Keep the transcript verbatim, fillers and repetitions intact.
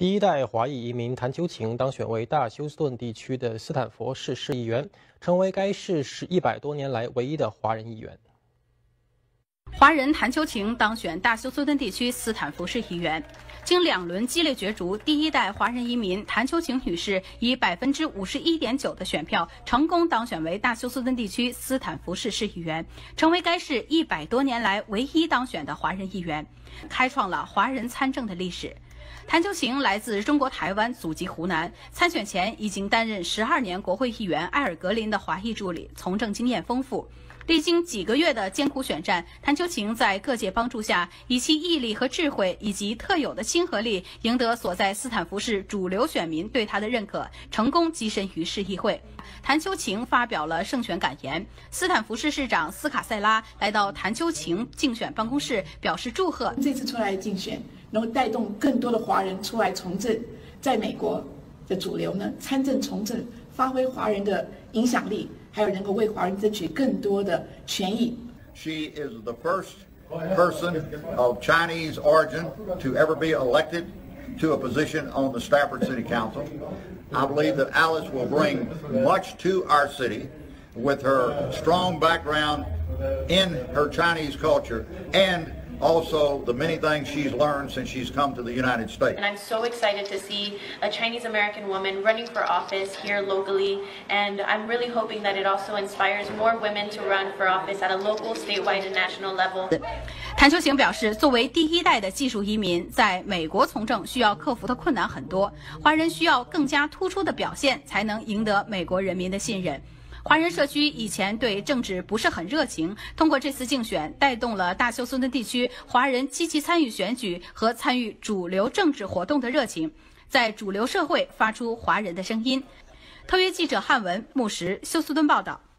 第一代华裔移民谭秋晴当选为大休斯顿地区的斯坦福市市议员，成为该市是一百多年来唯一的华人议员。 华人谭秋晴当选大休斯顿地区斯坦福市议员，经两轮激烈角逐，第一代华人移民谭秋晴女士以百分之五十一点九的选票成功当选为大休斯顿地区斯坦福市市议员，成为该市一百多年来唯一当选的华人议员，开创了华人参政的历史。谭秋晴来自中国台湾，祖籍湖南。参选前已经担任十二年国会议员埃尔格林的华裔助理，从政经验丰富。历经几个月的艰苦选战，谭秋晴在各界帮助下，以其毅力和智慧以及特有的亲和力，赢得所在斯坦福市主流选民对她的认可，成功跻身于市议会。谭秋晴发表了胜选感言，斯坦福市市长斯卡塞拉来到谭秋晴竞选办公室表示祝贺。 这次出来竞选，能够带动更多的华人出来从政，在美国的主流呢参政从政，发挥华人的影响力。还有能够为华人争取更多的权益。 She is the first person of Chinese origin to ever be elected to a position on the Stafford City Council. I believe that Alice will bring much to our city with her strong background in her Chinese culture and also the many things she's learned since she's come to the United States. And I'm so excited to see a Chinese American woman running for office here locally, and I'm really hoping that it also inspires more women to run for office at a local, statewide, and national level. 谭秋晴表示，作为第一代的技术移民，在美国从政需要克服的困难很多，华人需要更加突出的表现，才能赢得美国人民的信任。华人社区以前对政治不是很热情，通过这次竞选，带动了大休斯顿地区华人积极参与选举和参与主流政治活动的热情，在主流社会发出华人的声音。特约记者汉文、牧石，休斯顿报道。